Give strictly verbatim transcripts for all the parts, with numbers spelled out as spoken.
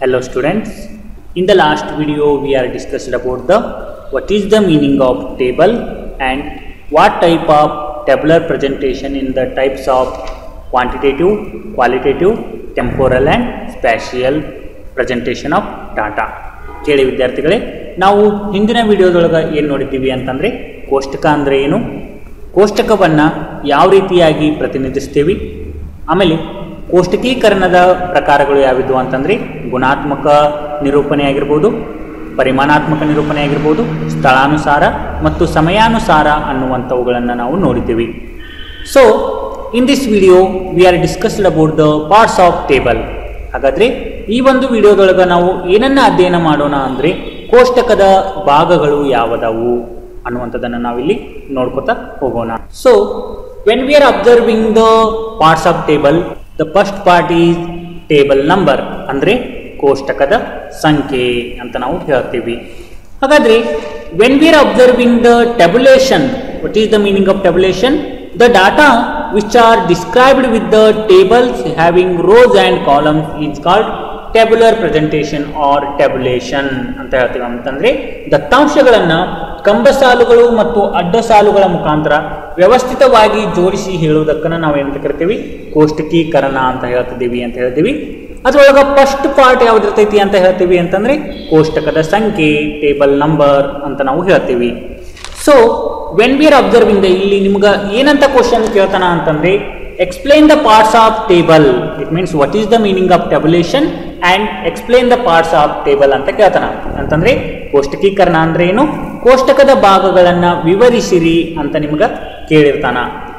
Hello students, in the last video we are discussed about the what is the meaning of table and what type of tabular presentation in the types of quantitative, qualitative, temporal and spatial presentation of data. ಕೇಳಿ ವಿದ್ಯಾರ್ಥಿಗಳೇ, ನಾವು ಹಿಂದಿನ ವಿಡಿಯೋದೊಳಗೆ ಏನು ನೋಡಿದ್ದೀವಿ ಅಂತಂದರೆ ಕೋಷ್ಟಕ ಅಂದರೆ ಏನು, ಕೋಷ್ಟಕವನ್ನು ಯಾವ ರೀತಿಯಾಗಿ ಪ್ರತಿನಿಧಿಸ್ತೀವಿ, ಆಮೇಲೆ ಕೋಷ್ಟಕೀಕರಣದ ಪ್ರಕಾರಗಳು ಯಾವಿದ್ವು ಅಂತಂದರೆ ಗುಣಾತ್ಮಕ ನಿರೂಪಣೆ ಆಗಿರ್ಬೋದು, ಪರಿಮಾಣಾತ್ಮಕ ನಿರೂಪಣೆ ಆಗಿರ್ಬೋದು, ಸ್ಥಳಾನುಸಾರ ಮತ್ತು ಸಮಯಾನುಸಾರ ಅನ್ನುವಂಥವುಗಳನ್ನು ನಾವು ನೋಡಿದ್ದೀವಿ. So in this video we are discussed about the parts of table. ಹಾಗಾದರೆ ಈ ಒಂದು ವಿಡಿಯೋದೊಳಗೆ ನಾವು ಏನನ್ನು ಅಧ್ಯಯನ ಮಾಡೋಣ ಅಂದರೆ ಕೋಷ್ಟಕದ ಭಾಗಗಳು ಯಾವುದವು ಅನ್ನುವಂಥದ್ದನ್ನು ನಾವಿಲ್ಲಿ ನೋಡ್ಕೊತಾ ಹೋಗೋಣ. So when we are observing the parts of table, the first part is table number, ಅಂದರೆ ಕೋಷ್ಟಕದ ಸಂಖ್ಯೆ ಅಂತ ನಾವು ಹೇಳ್ತೀವಿ. ಹಾಗಾದರೆ when we are observing the tabulation, what is the meaning of tabulation? The data which are described with the tables having rows and columns is called tabular presentation or tabulation ಅಂತ ಹೇಳ್ತೀವಿ. ಅಂತಂದರೆ ದತ್ತಾಂಶಗಳನ್ನು ಕಂಬಸಾಲುಗಳು ಮತ್ತು ಅಡ್ಡ ಸಾಲುಗಳ ಮುಖಾಂತರ ವ್ಯವಸ್ಥಿತವಾಗಿ ಜೋಡಿಸಿ ಹೇಳುವುದಕ್ಕನ್ನು ನಾವು ಏನಂತ ಕರಿತೀವಿ? ಕೋಷ್ಟಕೀಕರಣ ಅಂತ ಹೇಳ್ತಿದ್ದೀವಿ ಅಂತ ಹೇಳ್ತೀವಿ. ಅದರೊಳಗೆ ಫಸ್ಟ್ ಪಾರ್ಟ್ ಯಾವುದಿರ್ತೈತಿ ಅಂತ ಹೇಳ್ತೀವಿ ಅಂತಂದರೆ ಕೋಷ್ಟಕದ ಸಂಖ್ಯೆ, ಟೇಬಲ್ ನಂಬರ್ ಅಂತ ನಾವು ಹೇಳ್ತೀವಿ. So when we are observing the, ಇಲ್ಲಿ ನಿಮ್ಗೆ ಏನಂತ ಕ್ವಶನ್ ಕೇಳ್ತಾನ ಅಂತಂದರೆ explain the parts of table. It means what is the meaning of tabulation and explain the parts of table ಅಂತ ಕೇಳ್ತಾನ. ಅಂತಂದರೆ ಕೋಷ್ಟಕೀಕರಣ ಅಂದರೆ ಏನು, ಕೋಷ್ಟಕದ ಭಾಗಗಳನ್ನು ವಿವರಿಸಿರಿ ಅಂತ ನಿಮ್ಗೆ ಕೇಳಿರ್ತಾನ.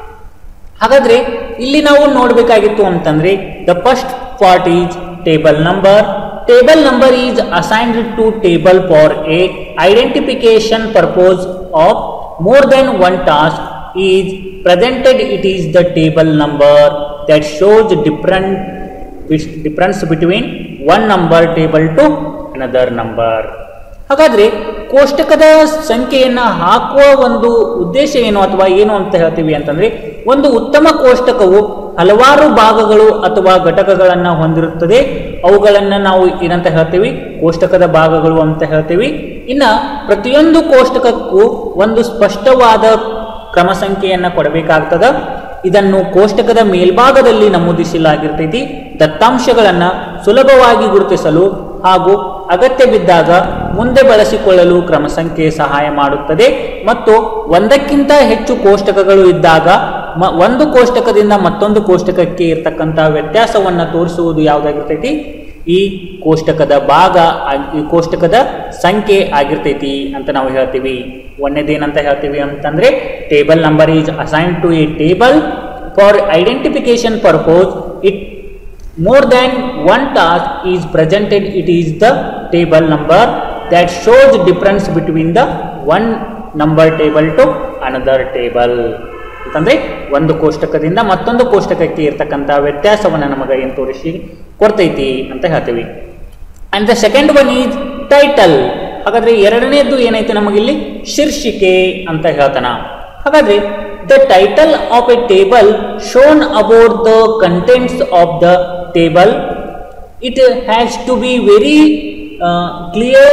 ಹಾಗಾದರೆ ಇಲ್ಲಿ ನಾವು ನೋಡಬೇಕಾಗಿತ್ತು ಅಂತಂದರೆ the first part is table number. Table number is assigned to table for a identification purpose of more than one task is presented. It is the table number that shows different difference between one number table to another number. ಹಾಗಾದರೆ ಕೋಷ್ಟಕದ ಸಂಖ್ಯೆಯನ್ನು ಹಾಕುವ ಒಂದು ಉದ್ದೇಶ ಏನು ಅಥವಾ ಏನು ಅಂತ ಹೇಳ್ತೀವಿ ಅಂತಂದರೆ, ಒಂದು ಉತ್ತಮ ಕೋಷ್ಟಕವು ಹಲವಾರು ಭಾಗಗಳು ಅಥವಾ ಘಟಕಗಳನ್ನು ಹೊಂದಿರುತ್ತದೆ. ಅವುಗಳನ್ನು ನಾವು ಏನಂತ ಹೇಳ್ತೀವಿ? ಕೋಷ್ಟಕದ ಭಾಗಗಳು ಅಂತ ಹೇಳ್ತೀವಿ. ಇನ್ನು ಪ್ರತಿಯೊಂದು ಕೋಷ್ಟಕಕ್ಕೂ ಒಂದು ಸ್ಪಷ್ಟವಾದ ಕ್ರಮ ಸಂಖ್ಯೆಯನ್ನು ಕೊಡಬೇಕಾಗ್ತದೆ. ಇದನ್ನು ಕೋಷ್ಟಕದ ಮೇಲ್ಭಾಗದಲ್ಲಿ ನಮೂದಿಸಲಾಗಿರ್ತೈತಿ. ದತ್ತಾಂಶಗಳನ್ನು ಸುಲಭವಾಗಿ ಗುರುತಿಸಲು ಹಾಗೂ ಅಗತ್ಯ ಬಿದ್ದಾಗ ಮುಂದೆ ಬಳಸಿಕೊಳ್ಳಲು ಕ್ರಮ ಸಂಖ್ಯೆ ಸಹಾಯ ಮಾಡುತ್ತದೆ. ಮತ್ತು ಒಂದಕ್ಕಿಂತ ಹೆಚ್ಚು ಕೋಷ್ಟಕಗಳು ಇದ್ದಾಗ ಮ ಒಂದು ಕೋಷ್ಟಕದಿಂದ ಮತ್ತೊಂದು ಕೋಷ್ಟಕಕ್ಕೆ ಇರ್ತಕ್ಕಂಥ ವ್ಯತ್ಯಾಸವನ್ನು ತೋರಿಸುವುದು ಯಾವುದಾಗಿರ್ತೈತಿ? ಈ ಕೋಷ್ಟಕದ ಭಾಗ, ಈ ಕೋಷ್ಟಕದ ಸಂಖ್ಯೆ ಆಗಿರ್ತೈತಿ ಅಂತ ನಾವು ಹೇಳ್ತೀವಿ. ಒಂದೇದೇನಂತ ಹೇಳ್ತೀವಿ ಅಂತಂದರೆ table number is assigned to a table for identification purpose. It more than one task is presented. It is the table number that shows difference between the one number table to another table. ಅಂತಂದರೆ ಒಂದು ಕೋಷ್ಟಕದಿಂದ ಮತ್ತೊಂದು ಕೋಷ್ಟಕಕ್ಕೆ ಇರ್ತಕ್ಕಂಥ ವ್ಯತ್ಯಾಸವನ್ನು ನಮಗೆ ಏನು ತೋರಿಸಿ ಕೊಡ್ತೈತಿ ಅಂತ ಹೇಳ್ತೀವಿ. And the second one is title. ಹಾಗಾದರೆ ಎರಡನೇದು ಏನೈತೆ ನಮಗಿಲ್ಲಿ? ಶೀರ್ಷಿಕೆ ಅಂತ ಹೇಳ್ತಾನ. ಹಾಗಾದರೆ the title of a table shown about the contents of the table, it has to be very uh, clear,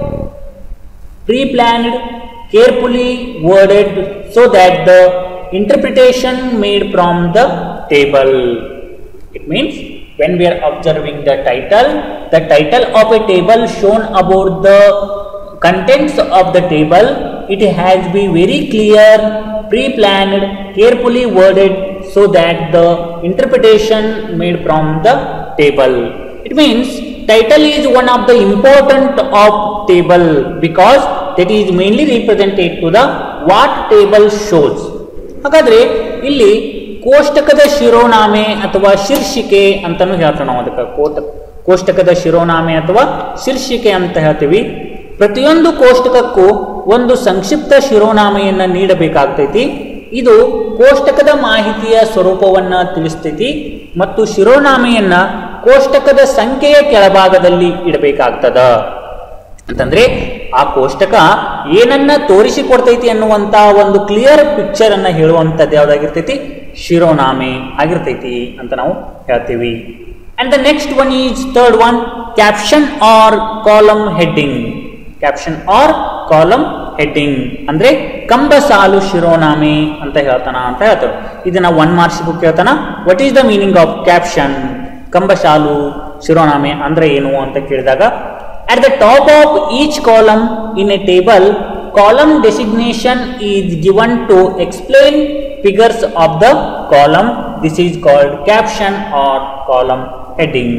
pre-planned, carefully worded so that the interpretation made from the table. It means when we are observing the title, the title of a table shown about the contents of the table, it has to be very clear, pre-planned, carefully worded so that the interpretation made from the table. It means title is one of the important of table because that is mainly represented to the what table shows. ಹಾಗಾದರೆ ಇಲ್ಲಿ ಕೋಷ್ಟಕದ ಶಿರೋನಾಮೆ ಅಥವಾ ಶೀರ್ಷಿಕೆ ಅಂತಲೂ ಹೇಳ್ತೀವಿ ನಾವು. ಅದಕ್ಕೆ ಕೋಟ ಕೋಷ್ಟಕದ ಶಿರೋನಾಮೆ ಅಥವಾ ಶೀರ್ಷಿಕೆ ಅಂತ ಹೇಳ್ತೀವಿ. ಪ್ರತಿಯೊಂದು ಕೋಷ್ಟಕಕ್ಕೂ ಒಂದು ಸಂಕ್ಷಿಪ್ತ ಶಿರೋನಾಮೆಯನ್ನು ನೀಡಬೇಕಾಗ್ತೈತಿ. ಇದು ಕೋಷ್ಟಕದ ಮಾಹಿತಿಯ ಸ್ವರೂಪವನ್ನು ತಿಳಿಸ್ತೈತಿ ಮತ್ತು ಶಿರೋನಾಮೆಯನ್ನು ಕೋಷ್ಟಕದ ಸಂಖ್ಯೆಯ ಕೆಳಭಾಗದಲ್ಲಿ ಇಡಬೇಕಾಗ್ತದ. ಅಂತಂದರೆ ಆ ಕೋಷ್ಟಕ ಏನನ್ನ ತೋರಿಸಿಕೊಡ್ತೈತಿ ಅನ್ನುವಂಥ ಒಂದು ಕ್ಲಿಯರ್ ಪಿಕ್ಚರನ್ನು ಹೇಳುವಂಥದ್ದು ಯಾವುದಾಗಿರ್ತೈತಿ? ಶಿರೋನಾಮೆ ಆಗಿರ್ತೈತಿ ಅಂತ ನಾವು ಹೇಳ್ತೀವಿ. And the next one is third one, caption or column heading. Caption or column heading ಅಂದ್ರೆ ಕಂಬ ಸಾಲು ಶಿರೋನಾಮೆ ಅಂತ ಹೇಳ್ತಾನ ಅಂತ ಹೇಳ್ತಾರೆ. ಇದನ್ನ ಒನ್ ಮಾರ್ಕ್ಸ್ ಬುಕ್ ಹೇಳ್ತಾನ. What is the meaning of caption? ಕಂಬ ಸಾಲು ಶಿರೋನಾಮೆ ಅಂದ್ರೆ ಏನು ಅಂತ ಕೇಳಿದಾಗ, at the top of each column in a table, column designation is given to explain figures of the column. This is called caption or column heading.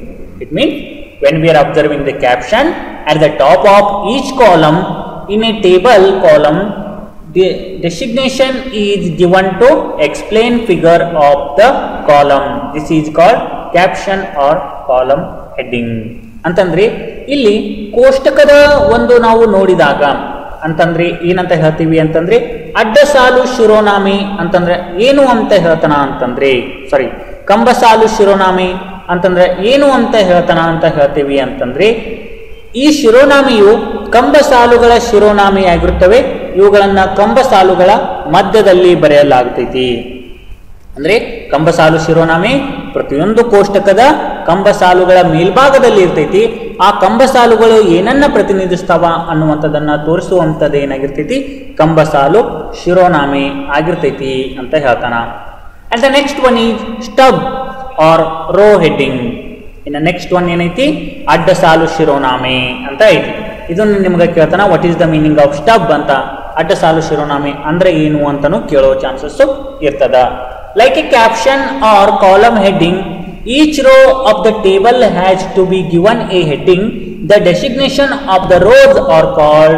It means when we are observing the caption, at the top of each column in a table column, the designation is given to explain figure of the column. This is called caption or column heading. ಅಂತಂದ್ರೆ ಇಲ್ಲಿ ಕೋಷ್ಟಕದ ಒಂದು ನಾವು ನೋಡಿದಾಗ ಅಂತಂದ್ರೆ ಏನಂತ ಹೇಳ್ತೀವಿ ಅಂತಂದ್ರೆ ಅಡ್ಡ ಸಾಲು ಶಿರೋನಾಮೆ ಅಂತಂದ್ರೆ ಏನು ಅಂತ ಹೇಳ್ತಾನ ಅಂತಂದ್ರೆ ಸಾರಿ ಕಂಬ ಸಾಲು ಶಿರೋನಾಮೆ ಅಂತಂದ್ರೆ ಏನು ಅಂತ ಹೇಳ್ತಾನ ಅಂತ ಹೇಳ್ತೀವಿ ಅಂತಂದ್ರೆ ಈ ಶಿರೋನಾಮೆಯು ಕಂಬ ಸಾಲುಗಳ ಶಿರೋನಾಮೆಯಾಗಿರುತ್ತವೆ. ಇವುಗಳನ್ನ ಕಂಬ ಸಾಲುಗಳ ಮಧ್ಯದಲ್ಲಿ ಬರೆಯಲಾಗುತ್ತೈತಿ. ಅಂದ್ರೆ ಕಂಬ ಸಾಲು ಶಿರೋನಾಮೆ ಪ್ರತಿಯೊಂದು ಕೋಷ್ಟಕದ ಕಂಬ ಸಾಲುಗಳ ಮೇಲ್ಭಾಗದಲ್ಲಿ ಇರ್ತೈತಿ. ಆ ಕಂಬ ಸಾಲುಗಳು ಏನನ್ನ ಪ್ರತಿನಿಧಿಸ್ತಾವ ಅನ್ನುವಂಥದ್ದನ್ನ ತೋರಿಸುವಂಥದ್ದು ಏನಾಗಿರ್ತೈತಿ, ಕಂಬ ಸಾಲು ಶಿರೋನಾಮೆ ಆಗಿರ್ತೈತಿ ಅಂತ ಹೇಳ್ತಾನ. And the next one is stub or row heading. ಇನ್ನು ನೆಕ್ಸ್ಟ್ ಒನ್ ಏನೈತಿ, ಅಡ್ಡ ಸಾಲು ಶಿರೋನಾಮೆ ಅಂತ ಐತಿ. ಇದನ್ನು ನಿಮ್ಗೆ ಕೇಳ್ತಾನ, what is the meaning of stub ಅಂತ. ಅಡ್ಡ ಸಾಲು ಶಿರೋನಾಮೆ ಅಂದ್ರೆ ಏನು ಅಂತಾನು ಕೇಳೋ ಚಾನ್ಸಸ್ ಇರ್ತದ. Like a caption or column heading, each row of the table has to be given a heading. The designation of the rows are called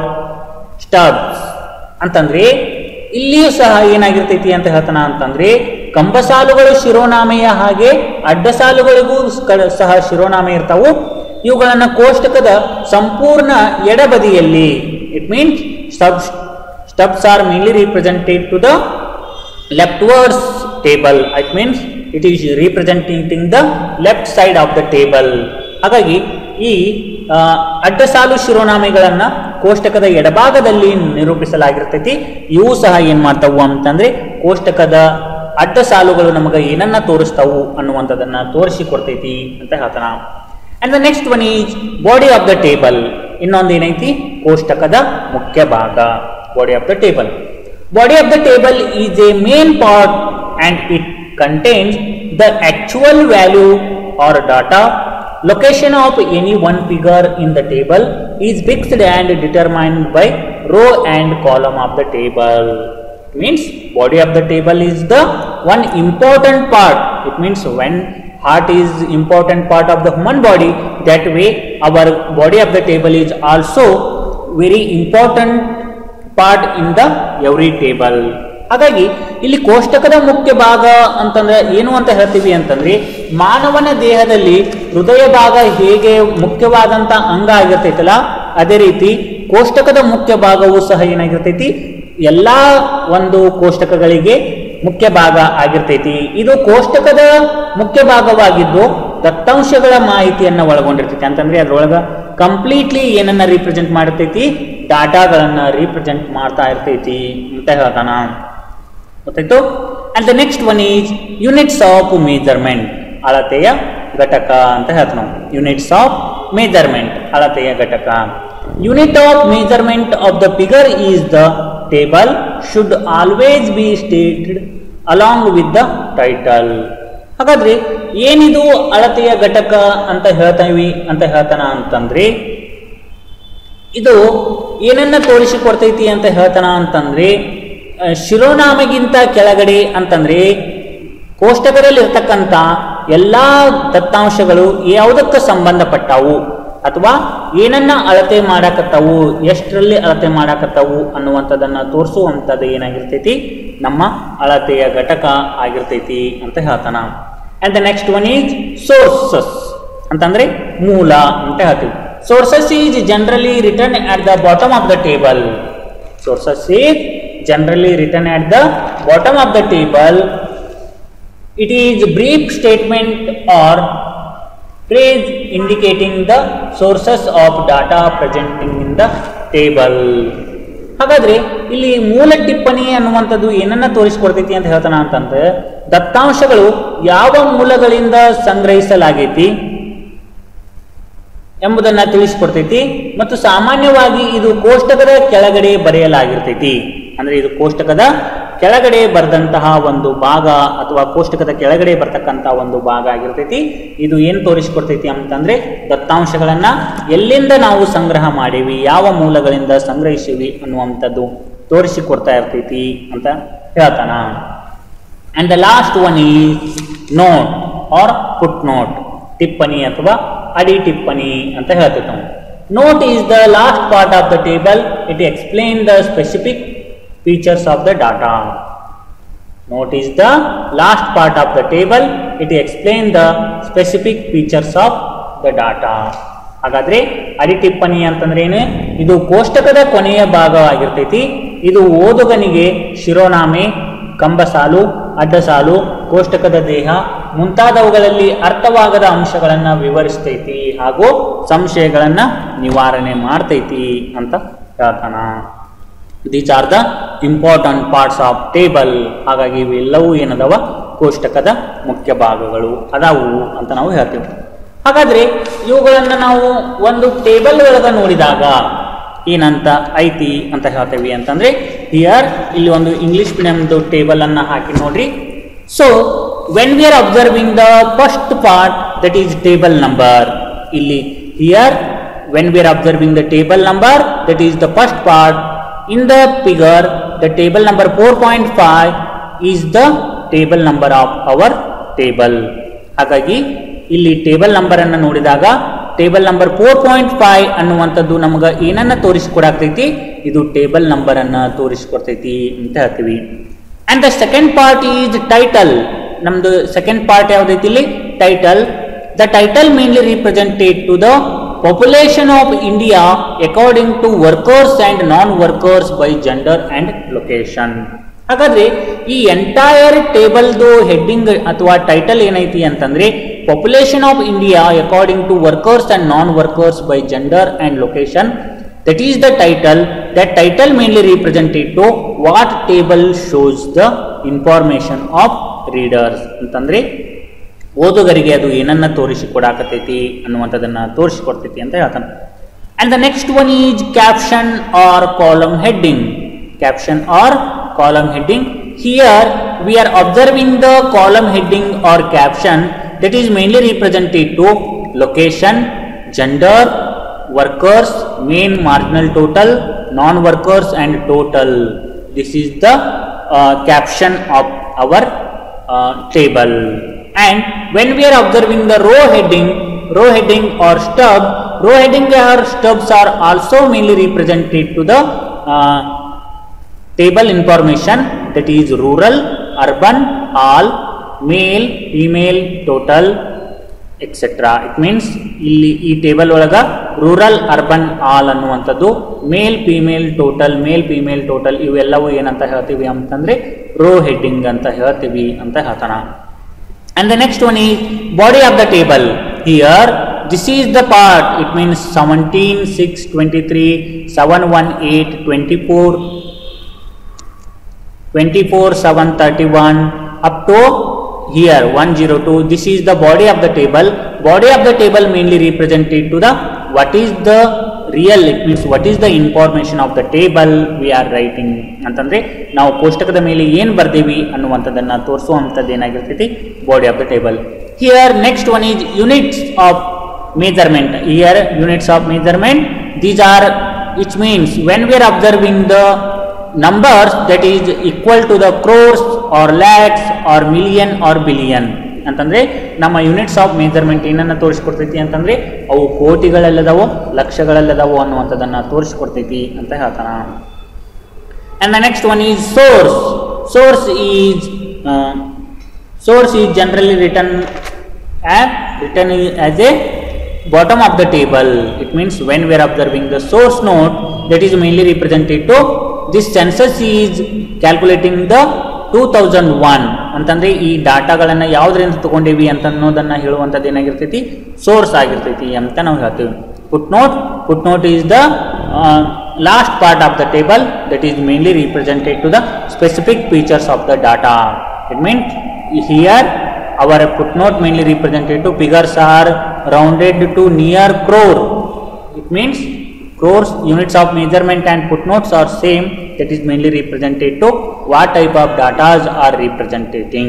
stubs. ಅಂತಂದ್ರೆ ಇಲ್ಲಿಯೂ ಸಹ ಏನಾಗಿರ್ತೈತಿ ಅಂತ ಹೇಳ್ತಾನ ಅಂತಂದ್ರೆ ಕಂಬ ಸಾಲುಗಳು ಶಿರೋನಾಮೆಯ ಹಾಗೆ ಅಡ್ಡ ಸಾಲುಗಳಿಗೂ ಸಹ ಶಿರೋನಾಮೆ ಇರ್ತಾವು. ಇವುಗಳನ್ನ ಕೋಷ್ಟಕದ ಸಂಪೂರ್ಣ ಎಡಬದಿಯಲ್ಲಿ, it means stubs stubs are mainly represented to the leftwards table. It means it is representing the left side of the table. ಹಾಗಾಗಿ ಈ ಅಡ್ಡ ಸಾಲು ಶಿರೋನಾಮೆಗಳನ್ನ ಕೋಷ್ಟಕದ ಎಡಭಾಗದಲ್ಲಿ ನಿರೂಪಿಸಲಾಗಿರ್ತೈತಿ. ಇವು ಸಹ ಏನ್ ಮಾಡ್ತಾವು ಅಂತಂದ್ರೆ ಕೋಷ್ಟಕದ ಅಡ್ಡ ಸಾಲುಗಳು ನಮಗೆ ಏನನ್ನ ತೋರಿಸ್ತಾವು ಅನ್ನುವಂಥದ್ದನ್ನ ತೋರಿಸಿ ಕೊಡ್ತೈತಿ ಅಂತ ಹೇಳ್ತಾನ. And the next one is body of the table. ಇನ್ನೊಂದು ಏನೈತಿ, ಕೋಷ್ಟಕದ ಮುಖ್ಯ ಭಾಗ, body of the table. Body of the table is a main part and it contains the actual value or data. Location of any one figure in the table is fixed and determined by row and column of the table. It means body of the table is the one important part. It means when heart is important part of the human body, that way our body of the table is also very important part in the every table. ಹಾಗಾಗಿ ಇಲ್ಲಿ ಕೋಷ್ಟಕದ ಮುಖ್ಯ ಭಾಗ ಅಂತಂದ್ರೆ ಏನು ಅಂತ ಹೇಳ್ತೀವಿ ಅಂತಂದ್ರೆ ಮಾನವನ ದೇಹದಲ್ಲಿ ಹೃದಯ ಭಾಗ ಹೇಗೆ ಮುಖ್ಯವಾದಂತ ಅಂಗ ಆಗಿರ್ತೈತಲ್ಲ, ಅದೇ ರೀತಿ ಕೋಷ್ಟಕದ ಮುಖ್ಯ ಭಾಗವೂ ಸಹ ಏನಾಗಿರ್ತೈತಿ, ಎಲ್ಲಾ ಒಂದು ಕೋಷ್ಟಕಗಳಿಗೆ ಮುಖ್ಯ ಭಾಗ ಆಗಿರ್ತೈತಿ. ಇದು ಕೋಷ್ಟಕದ ಮುಖ್ಯ ಭಾಗವಾಗಿದ್ದು ದತ್ತಾಂಶಗಳ ಮಾಹಿತಿಯನ್ನ ಒಳಗೊಂಡಿರ್ತೈತಿ. ಅಂತಂದ್ರೆ ಅದ್ರೊಳಗ ಕಂಪ್ಲೀಟ್ಲಿ ಏನನ್ನ ರಿಪ್ರೆಸೆಂಟ್ ಮಾಡ್ತೈತಿ, ಡಾಟಾಗಳನ್ನ ರಿಪ್ರೆಸೆಂಟ್ ಮಾಡ್ತಾ ಇರ್ತೈತಿ ಅಂತ ಹೇಳ್ತಾನ. ಗೊತ್ತಾಯ್ತು. And the next one is units of measurement. ಅಳತೆಯ ಘಟಕ ಅಂತ ಹೇಳ್ತಾನ ನಾವು. ಯೂನಿಟ್ಸ್ ಆಫ್ ಮೆಜರ್ಮೆಂಟ್, ಅಳತೆಯ ಘಟಕ. Unit of measurement of the figure is the table should always be stated along with the title. ಹಾಗಾದ್ರೆ ಏನಿದು ಅಳತೆಯ ಘಟಕ ಅಂತ ಹೇಳ್ತೀವಿ ಅಂತ ಹೇಳ್ತಾನ ಅಂತಂದ್ರೆ ಇದು ಏನನ್ನ ತೋರಿಸಿಕೊಡ್ತೈತಿ ಅಂತ ಹೇಳ್ತಾನ ಅಂತಂದ್ರೆ ಶಿರೋನಾಮೆಗಿಂತ ಕೆಳಗಡೆ ಅಂತಂದ್ರೆ ಕೋಷ್ಟಕದಲ್ಲಿ ಇರ್ತಕ್ಕಂಥ ಎಲ್ಲಾ ದತ್ತಾಂಶಗಳು ಯಾವುದಕ್ಕೆ ಸಂಬಂಧಪಟ್ಟವು ಅಥವಾ ಏನನ್ನ ಅಳತೆ ಮಾಡಾಕತ್ತಾವು, ಎಷ್ಟರಲ್ಲಿ ಅಳತೆ ಮಾಡಾಕತ್ತಾವು ಅನ್ನುವಂಥದ್ದನ್ನ ತೋರಿಸುವಂಥದ್ದು ಏನಾಗಿರ್ತೈತಿ, ನಮ್ಮ ಅಳತೆಯ ಘಟಕ ಆಗಿರ್ತೈತಿ ಅಂತ ಹೇಳ್ತಾನ. And the next one is sources ಅಂತಂದ್ರೆ ಮೂಲ ಅಂತ ಹೇಳ್ತೀವಿ. Sources is generally written at the bottom of the table. Sources is generally written at the bottom of the table. It is brief statement or phrase indicating the sources of data presenting in the table. ಹಾಗಾದ್ರೆ ಇಲ್ಲಿ ಮೂಲ ಟಿಪ್ಪಣಿ ಅನ್ನುವಂಥದ್ದು ಏನನ್ನ ತೋರಿಸಿಕೊಡ್ತೈತಿ ಅಂತ ಹೇಳ್ತಾನ ಅಂತಂದ್ರೆ ದತ್ತಾಂಶಗಳು ಯಾವ ಮೂಲಗಳಿಂದ ಸಂಗ್ರಹಿಸಲಾಗೈತಿ ಎಂಬುದನ್ನ ತಿಳಿಸಿಕೊಡ್ತೈತಿ ಮತ್ತು ಸಾಮಾನ್ಯವಾಗಿ ಇದು ಕೋಷ್ಟಕದ ಕೆಳಗಡೆ ಬರೆಯಲಾಗಿರ್ತೈತಿ. ಅಂದ್ರೆ ಇದು ಕೋಷ್ಟಕದ ಕೆಳಗಡೆ ಬರೆದಂತಹ ಒಂದು ಭಾಗ ಅಥವಾ ಕೋಷ್ಟಕದ ಕೆಳಗಡೆ ಬರ್ತಕ್ಕಂತಹ ಒಂದು ಭಾಗ ಆಗಿರ್ತೈತಿ. ಇದು ಏನು ತೋರಿಸಿಕೊಡ್ತೈತಿ ಅಂತಂದ್ರೆ ದತ್ತಾಂಶಗಳನ್ನ ಎಲ್ಲಿಂದ ನಾವು ಸಂಗ್ರಹ ಮಾಡೀವಿ, ಯಾವ ಮೂಲಗಳಿಂದ ಸಂಗ್ರಹಿಸಿವಿ ಅನ್ನುವಂಥದ್ದು ತೋರಿಸಿಕೊಡ್ತಾ ಇರ್ತೈತಿ ಅಂತ ಹೇಳ್ತಾನ. And the last one is note or foot note, ಟಿಪ್ಪಣಿ ಅಥವಾ ಅಡಿ ಟಿಪ್ಪಣಿ ಅಂತ ಹೇಳ್ತೈತಿ ನಾವು. Note is the last part of the table. It explain the specific features of the data. Note is the last part of the table. It explains the specific features of the data. ಹಾಗಾದ್ರೆ ಅಡಿ ಟಿಪ್ಪಣಿ ಅಂತಂದ್ರೆ ಏನು? ಇದು ಕೋಷ್ಟಕದ ಕೊನೆಯ ಭಾಗವಾಗಿರ್ತೈತಿ. ಇದು ಓದುಗನಿಗೆ ಶಿರೋನಾಮೆ, ಕಂಬಸಾಲು, ಅಡ್ಡಸಾಲು, ಕೋಷ್ಟಕದ ದೇಹ ಮುಂತಾದವುಗಳಲ್ಲಿ ಅರ್ಥವಾಗದ ಅಂಶಗಳನ್ನ ವಿವರಿಸ್ತೈತಿ ಹಾಗೂ ಸಂಶಯಗಳನ್ನ ನಿವಾರಣೆ ಮಾಡ್ತೈತಿ ಅಂತ ಹೇಳ್ತಾನ. These are the important parts of table. ಹಾಗಾಗಿ ಇವೆಲ್ಲವೂ ಏನದವ ಕೋಷ್ಟಕದ ಮುಖ್ಯ ಭಾಗಗಳು ಅದಾವು ಅಂತ ನಾವು ಹೇಳ್ತೀವಿ. ಹಾಗಾದ್ರೆ ಇವುಗಳನ್ನ ನಾವು ಒಂದು ಟೇಬಲ್ ಒಳಗ ನೋಡಿದಾಗ ಏನಂತ ಐತಿ ಅಂತ ಹೇಳ್ತೇವಿ ಅಂತಂದ್ರೆ ಹಿಯರ್ ಇಲ್ಲಿ ಒಂದು ಇಂಗ್ಲಿಷ್ ಮೀಡಿಯಂದು ಟೇಬಲ್ ಅನ್ನ ಹಾಕಿ ನೋಡ್ರಿ. So when we are observing the first part that is table number. ಇಲ್ಲಿ here when we are observing the table number that is the first part. In the figure, the table number four point five is the table number of our table. ಹಾಗಾಗಿ ಇಲ್ಲಿ table number ಅನ್ನು ನೋಡಿದಾಗ table number four point five ಅನ್ನುವಂಥದ್ದು ನಮಗೆ ಏನನ್ನ ತೋರಿಸಿಕೊಡಾಗ್ತೈತಿ? ಇದು table number ಅನ್ನ ತೋರಿಸಿಕೊಡ್ತೈತಿ ಅಂತ ಹೇಳ್ತೀವಿ. And the second part is title. ನಮ್ದು ಸೆಕೆಂಡ್ ಪಾರ್ಟ್ ಯಾವ್ದೈತಿ ಇಲ್ಲಿ? Title. The title mainly represented to the population of India according to workers and non-workers by gender and location. ಹಾಗಾದ್ರೆ ಈ ಎಂಟೈರ್ ಟೇಬಲ್ದು ಹೆಡ್ಡಿಂಗ್ ಅಥವಾ ಟೈಟಲ್ ಏನೈತಿ ಅಂತಂದ್ರೆ population of India according to workers and non workers by gender and location. That is the title. That title mainly represented to what table shows the information of readers ಅಂತಂದ್ರೆ ಓದುಗರಿಗೆ ಅದು ಏನನ್ನ ತೋರಿಸಿಕೊಡಾಕತೈತಿ ಅನ್ನುವಂಥದ್ದನ್ನ ತೋರಿಸಿಕೊಡ್ತೈತಿ ಅಂತ ಹೇಳ್ತಾನೆ. And the next one is caption or column heading. Caption or column heading. Here we are observing the column heading R caption that is mainly represented to location, gender, workers, main, marginal total, non workers and total. This is the caption of our table. And when we are observing the row heading, row heading or stub, row heading or stubs are also mainly represented to the uh, table information, that is rural, urban, all, male, female, total, et cetera. It means ಇಲ್ಲಿ ಈ table ಒಳಗ rural, urban, all ಅನ್ನುವಂಥದ್ದು, male, female, total, male, female, total ಇವೆಲ್ಲವೂ ಏನಂತ ಹೇಳ್ತೀವಿ ಅಂತಂದ್ರೆ rho heading ಅಂತ ಹೇಳ್ತೀವಿ ಅಂತ ಹೇಳ್ತಾನ. And the next one is body of the table. Here this is the part. It means seventeen, six, twenty-three, seven, one, eight, twenty-four, twenty-four, seven, thirty-one up to here one oh two. This is the body of the table. Body of the table mainly represented to the what is the real, it means what is the information of the table we are writing ಅಂತಂದ್ರೆ ನಾವು ಕೋಷ್ಟಕದ ಮೇಲೆ ಏನು ಬರ್ದೇವಿ ಅನ್ನುವಂಥದ್ದನ್ನ ತೋರಿಸುವಂಥದ್ದು ಏನಾಗಿರ್ತೈತಿ? Body of the table. Here next one is units of measurement. Here units of measurement. These are which means when we are observing the numbers that is equal to the crores or lakhs or million or billion ಅಂತಂದ್ರೆ ನಮ್ಮ units of measurement ಏನನ್ನ ತೋರಿಸಿಕೊಡ್ತೈತಿ ಅಂತಂದ್ರೆ ಅವು ಕೋಟಿಗಳಲ್ಲದವೋ ಲಕ್ಷಗಳಲ್ಲದವೋ ಅನ್ನುವಂಥದ್ದನ್ನ ತೋರಿಸಿಕೊಡ್ತೈತಿ ಅಂತ ಹೇಳ್ತಾನ. And the next one is source. Source is source is generally return as return as a bottom of the table. It means when we are observing the source node, that is mainly represented to this census is calculating the two thousand one ಅಂತಂದ್ರೆ ಈ ಡಾಟಾಗಳನ್ನ ಯಾವುದರಿಂದ ತಗೊಂಡೇವಿ ಅಂತ ಅನ್ನೋದನ್ನ ಹೇಳುವಂಥದ್ದು ಏನಾಗಿರ್ತೈತಿ? Source ಆಗಿರ್ತೈತಿ ಅಂತ ನಾವು ಹೇಳ್ತೀವಿ. Foot note. Foot note is the last part of the table, that is mainly represented to the specific features of the data. It means here our footnote mainly represented to figures are rounded to near crore. It means crores units of measurement and footnotes are same, that is mainly represented to what type of data are representing.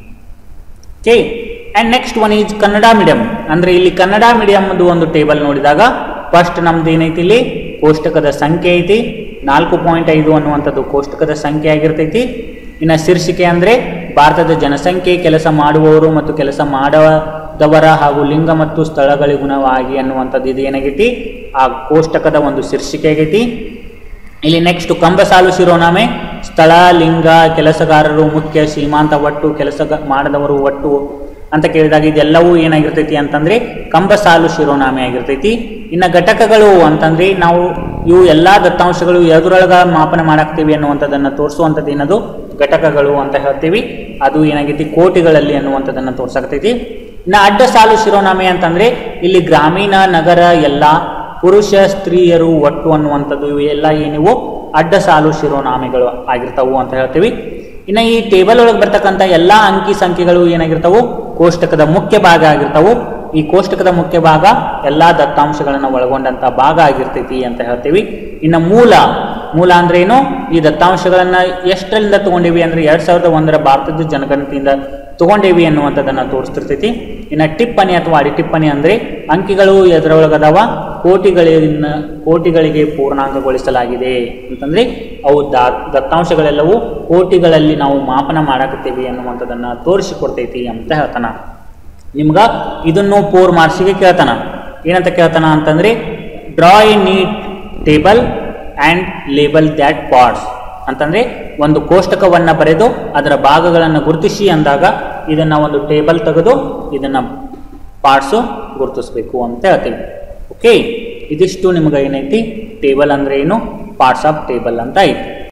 Okay, and next one is Kannada medium. ಅಂದ್ರೆ ಇಲ್ಲಿ Kannada medium ಒಂದು table ನೋಡಿದಾಗ first ನಮ್ದು ಏನೈತಿ ಇಲ್ಲಿ ಕೋಷ್ಟಕದ ಸಂಖ್ಯೆ ಐತಿ, ನಾಲ್ಕು ಪಾಯಿಂಟ್ ಐದು ಅನ್ನುವಂಥದ್ದು ಕೋಷ್ಟಕದ ಸಂಖ್ಯೆ ಆಗಿರ್ತೈತಿ. ಇನ್ನು ಶೀರ್ಷಿಕೆ ಅಂದರೆ ಭಾರತದ ಜನಸಂಖ್ಯೆ, ಕೆಲಸ ಮಾಡುವವರು ಮತ್ತು ಕೆಲಸ ಮಾಡದವರ ಹಾಗೂ ಲಿಂಗ ಮತ್ತು ಸ್ಥಳಗಳಿಗುಣವಾಗಿ ಅನ್ನುವಂಥದ್ದು ಇದು ಏನಾಗೈತಿ ಆ ಕೋಷ್ಟಕದ ಒಂದು ಶೀರ್ಷಿಕೆ ಆಗೈತಿ. ಇಲ್ಲಿ ನೆಕ್ಸ್ಟ್ ಕಂಬಸಾಲು ಶಿರೋನಾಮೆ, ಸ್ಥಳ, ಲಿಂಗ, ಕೆಲಸಗಾರರು, ಮುಖ್ಯ, ಸೀಮಾಂತ, ಒಟ್ಟು, ಕೆಲಸ ಮಾಡದವರು ಒಟ್ಟು ಅಂತ ಕೇಳಿದಾಗ ಇದೆಲ್ಲವೂ ಏನಾಗಿರ್ತೈತಿ ಅಂತಂದ್ರೆ ಕಂಬಸಾಲು ಶಿರೋನಾಮೆ ಆಗಿರ್ತೈತಿ. ಇನ್ನು ಘಟಕಗಳು ಅಂತಂದ್ರೆ ನಾವು ಇವು ಎಲ್ಲಾ ದತ್ತಾಂಶಗಳು ಎದುರೊಳಗ ಮಾಪನ ಮಾಡಾಕ್ತೀವಿ ಅನ್ನುವಂಥದ್ದನ್ನು ತೋರಿಸುವಂಥದ್ದು ಏನದು ಘಟಕಗಳು ಅಂತ ಹೇಳ್ತೀವಿ. ಅದು ಏನಾಗೈತಿ ಕೋಟಿಗಳಲ್ಲಿ ಅನ್ನುವಂಥದ್ದನ್ನು ತೋರ್ಸಾಕ್ತೈತಿ. ಇನ್ನು ಅಡ್ಡ ಸಾಲು ಶಿರೋನಾಮೆ ಅಂತಂದ್ರೆ ಇಲ್ಲಿ ಗ್ರಾಮೀಣ, ನಗರ, ಎಲ್ಲ, ಪುರುಷ, ಸ್ತ್ರೀಯರು, ಒಟ್ಟು ಅನ್ನುವಂಥದ್ದು ಇವು ಎಲ್ಲ ಏನಿವು ಅಡ್ಡ ಸಾಲು ಶಿರೋನಾಮೆಗಳು ಆಗಿರ್ತಾವು ಅಂತ ಹೇಳ್ತೀವಿ. ಇನ್ನು ಈ ಟೇಬಲ್ ಒಳಗೆ ಬರ್ತಕ್ಕಂಥ ಎಲ್ಲ ಅಂಕಿ ಸಂಖ್ಯೆಗಳು ಏನಾಗಿರ್ತಾವು ಕೋಷ್ಟಕದ ಮುಖ್ಯ ಭಾಗ ಆಗಿರ್ತಾವು. ಈ ಕೋಷ್ಟಕದ ಮುಖ್ಯ ಭಾಗ ಎಲ್ಲ ದತ್ತಾಂಶಗಳನ್ನು ಒಳಗೊಂಡಂತ ಭಾಗ ಆಗಿರ್ತೈತಿ ಅಂತ ಹೇಳ್ತೀವಿ. ಇನ್ನು ಮೂಲ ಮೂಲ ಅಂದ್ರೆ ಏನು, ಈ ದತ್ತಾಂಶಗಳನ್ನ ಎಷ್ಟರಿಂದ ತಗೊಂಡೇವಿ ಅಂದ್ರೆ ಎರಡ್ ಸಾವಿರದ ಒಂದರ ಭಾರತದ ಜನಗಣತಿಯಿಂದ ತಗೊಂಡೇವಿ ಅನ್ನುವಂಥದ್ದನ್ನ ತೋರಿಸ್ತಿರ್ತೈತಿ. ಇನ್ನು ಟಿಪ್ಪಣಿ ಅಥವಾ ಅಡಿ ಟಿಪ್ಪಣಿ ಅಂದ್ರೆ ಅಂಕಿಗಳು ಎದರೊಳಗದವ ಕೋಟಿಗಳಿನ ಕೋಟಿಗಳಿಗೆ ಪೂರ್ಣಾಂಕಗೊಳಿಸಲಾಗಿದೆ ಅಂತಂದ್ರೆ ಅವು ದತ್ತಾಂಶಗಳೆಲ್ಲವೂ ಕೋಟಿಗಳಲ್ಲಿ ನಾವು ಮಾಪನ ಮಾಡಾಕತ್ತೀವಿ ಅನ್ನುವಂಥದ್ದನ್ನ ತೋರಿಸಿಕೊಡ್ತೈತಿ ಅಂತ ಹೇಳ್ತಾನ. ನಿಮ್ಗ ಇದನ್ನು ಫೋರ್ ಮಾರ್ಕ್ಸಿಗೆ ಕೇಳ್ತಾನ. ಏನಂತ ಕೇಳ್ತಾನ ಅಂತಂದ್ರೆ draw a neat table and label that parts ಅಂತಂದ್ರೆ ಒಂದು ಕೋಷ್ಟಕವನ್ನ ಬರೆದು ಅದರ ಭಾಗಗಳನ್ನು ಗುರುತಿಸಿ ಅಂದಾಗ ಇದನ್ನ ಒಂದು ಟೇಬಲ್ ತೆಗೆದು ಇದನ್ನ ಪಾರ್ಟ್ಸು ಗುರುತಿಸ್ಬೇಕು ಅಂತ ಹೇಳ್ತೀವಿ. ಓಕೆ, ಇದಿಷ್ಟು ನಿಮ್ಗೆ ಏನೈತಿ ಟೇಬಲ್ ಅಂದ್ರೆ ಏನು, ಪಾರ್ಟ್ಸ್ ಆಫ್ ಟೇಬಲ್ ಅಂತ ಐತಿ.